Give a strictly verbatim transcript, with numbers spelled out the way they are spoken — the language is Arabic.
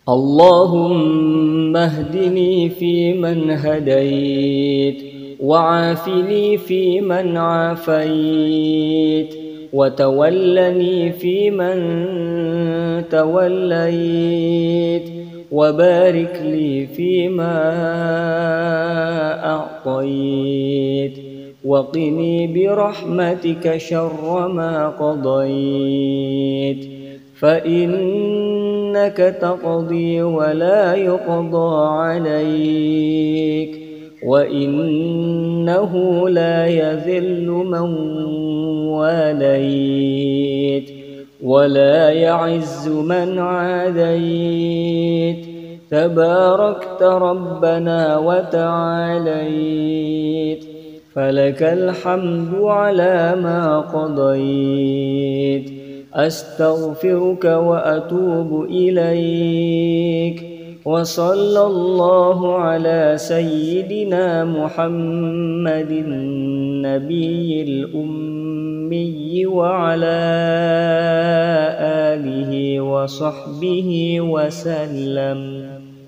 اللهم اهدني فيمن هديت، وعافني فيمن عافيت، وتولني فيمن توليت، وبارك لي فيما أعطيت، وقني برحمتك شر ما قضيت، فإنك تقضي ولا يقضى عليك، وإنه لا يذل من واليت ولا يعز من عاديت، تباركت ربنا وتعاليت، فلك الحمد على ما قضيت. أستغفرك وأتوب إليك، وصلى الله على سيدنا محمد النبي الأمي وعلى آله وصحبه وسلم.